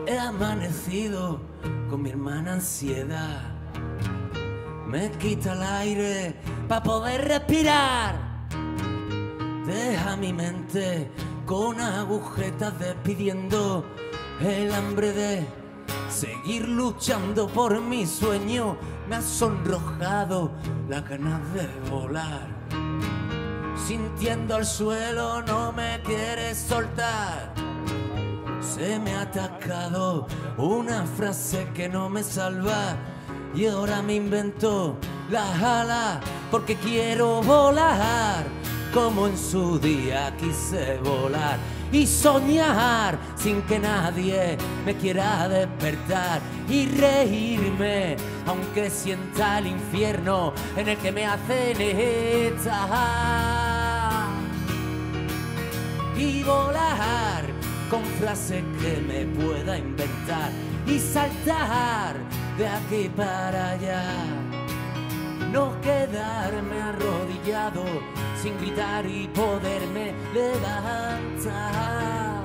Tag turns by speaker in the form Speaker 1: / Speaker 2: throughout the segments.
Speaker 1: He amanecido con mi hermana ansiedad. Me quita el aire para poder respirar. Deja mi mente con agujetas despidiendo el hambre de seguir luchando por mi sueño. Me ha sonrojado las ganas de volar. Sintiendo el suelo no me quiere soltar. Se me ha atascado una frase que no me salva y ahora me invento las alas porque quiero volar como en su día quise volar y soñar sin que nadie me quiera despertar y reírme aunque sienta el infierno en el que me hacen estar y volar con frases que me pueda inventar y saltar de aquí para allá. No quedarme arrodillado sin gritar y poderme levantar.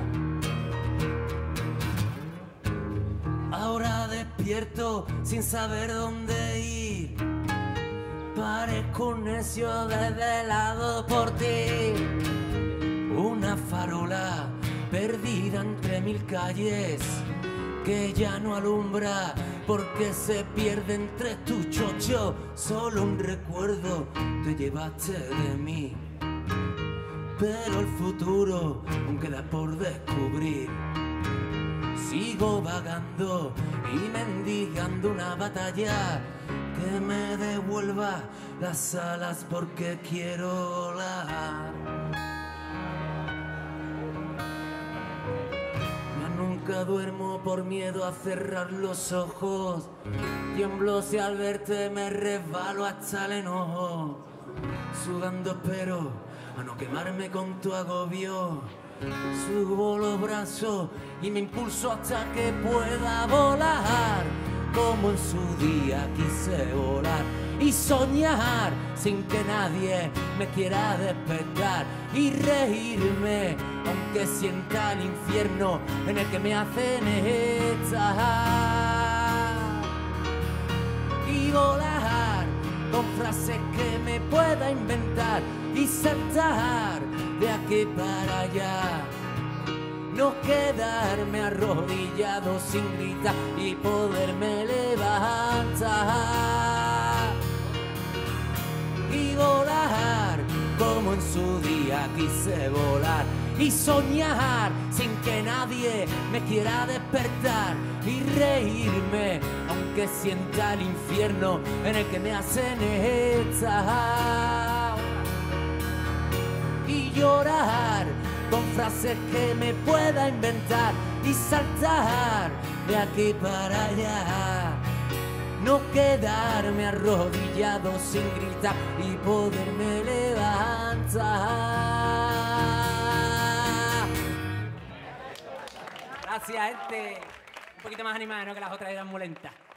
Speaker 1: Ahora despierto sin saber dónde ir. Parezco un necio desvelado por ti. Una farola perdida entre mil calles que ya no alumbra porque se pierde entre tus chochos. Solo un recuerdo te llevaste de mí, pero el futuro aún queda por descubrir. Sigo vagando y mendigando una batalla que me devuelva las alas porque quiero volar. Nunca duermo por miedo a cerrar los ojos. Tiemblo si al verte me resbalo hasta el enojo. Sudando espero a no quemarme con tu agobio. Subo los brazos y me impulso hasta que pueda volar como en su día quise volar y soñar sin que nadie me quiera despertar y reírme aunque sienta el infierno en el que me hacen estar y volar con frases que me pueda inventar y saltar de aquí para allá. No quedarme arrodillado sin gritar y poderme levantar y volar como en su día quise volar y soñar sin que nadie me quiera despertar y reírme aunque sienta el infierno en el que me hacen estar y llorar con frases que me pueda inventar y saltar de aquí para allá. No quedarme arrodillado sin gritar y poderme levantar.
Speaker 2: Gracias, gente. Un poquito más animada, ¿no? Que las otras eran muy lentas.